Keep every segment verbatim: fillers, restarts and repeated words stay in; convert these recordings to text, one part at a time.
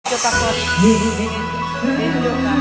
Yo takut. Video kan.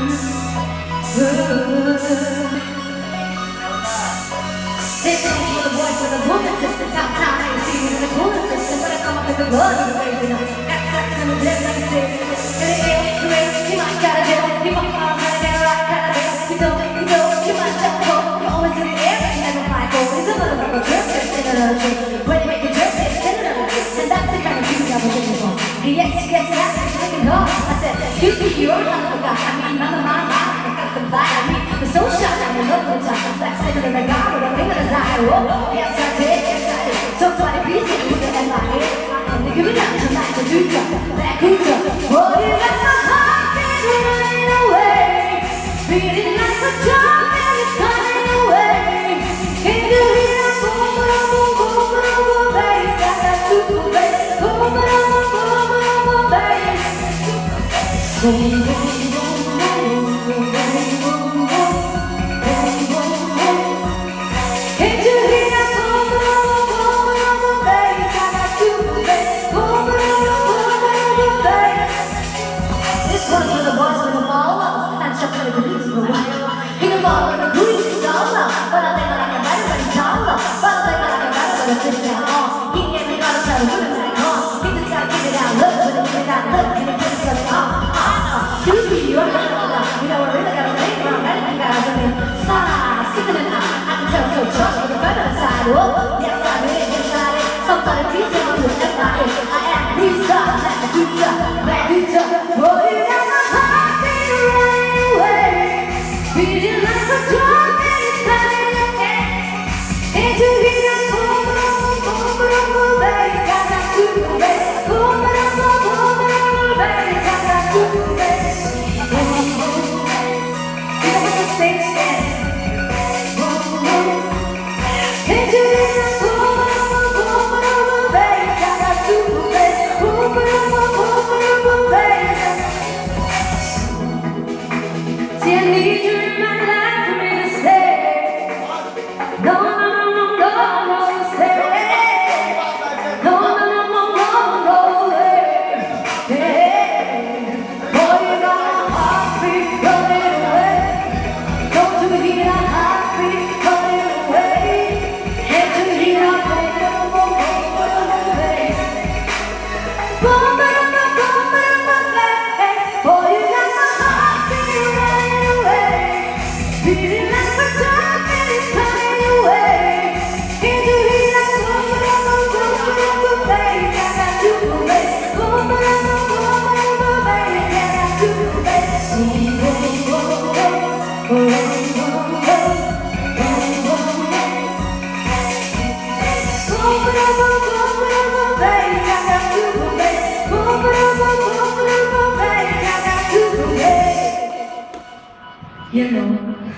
This is for the boys with the woman system. Top time, I ain't seen it in the cooler system. When I come up with the blood of the raising up. That's sex and the dead, let me say. And it is, you ain't, you might gotta do. You might want to get a rock, gotta do. You don't, you don't, you might just go. You're always in the air, but you never fly cold. It's a little bit of a drip, it's in another drip. When you make a drip, it's in another drip. And that's the kind of beauty I was looking for. And yes, yes, that's what you're looking for. I said, excuse me, you're another guy. I mean, none of my mind. I got the fly, I mean, the soul shot, I'm in love with the time. I'm flexing in the guy with a finger to side. Oh, yes, I did, yes, I did. Somebody please hit me with the head like it. And they give it up tonight to do something. That good stuff. Oh, you got my heart beating running away. Beating like a drum and it's coming away. Can you hear that boom, boom, boom, boom, boom, boom, bass? Got that super bass. Boom, boom, boom, boom, boom, boom, bass. Boom, boom, boom, boom, boom, boom, boom. Oh, yes, I did, yes, I did. Somebody please tell me what that is. I am pizza, that pizza, that pizza. Oh, you got my heart beating running away. Beating like a drum and it's coming again. Can't you hear that boom, boom, boom, boom, boom, bass? Got that super bass. Boom, boom, boom, boom, boom, bass. Got that super bass. Boom, boom, bass. You know what's the stage stand? See, I need you in my life for me to stay. No, no, no, no, no, no, stay. No, no, no, no, no, no, hey. Boy, you got my heartbeat running away. Don't you hear that heartbeat running away? Can't you hear that boom, boom, boom, boom, boom, bass? Boom, boom, boom, boom, boom, boom, bass. Boy, you got my heartbeat running away. Beating like a drum and it's coming away. Can't you hear that boom, boom, boom, boom, boom, boom, bass? Got that super bass. Boom, boom, boom, boom, boom, boom, bass. Got that super bass. Boom, boom, boom, bass. Boom, boom, boom, bass. Boom, boom, bass. Boom, boom, boom, boom, boom, boom, bass. Got that super bass. Boom, boom, boom, boom, boom, boom, bass. Got that super bass. You know.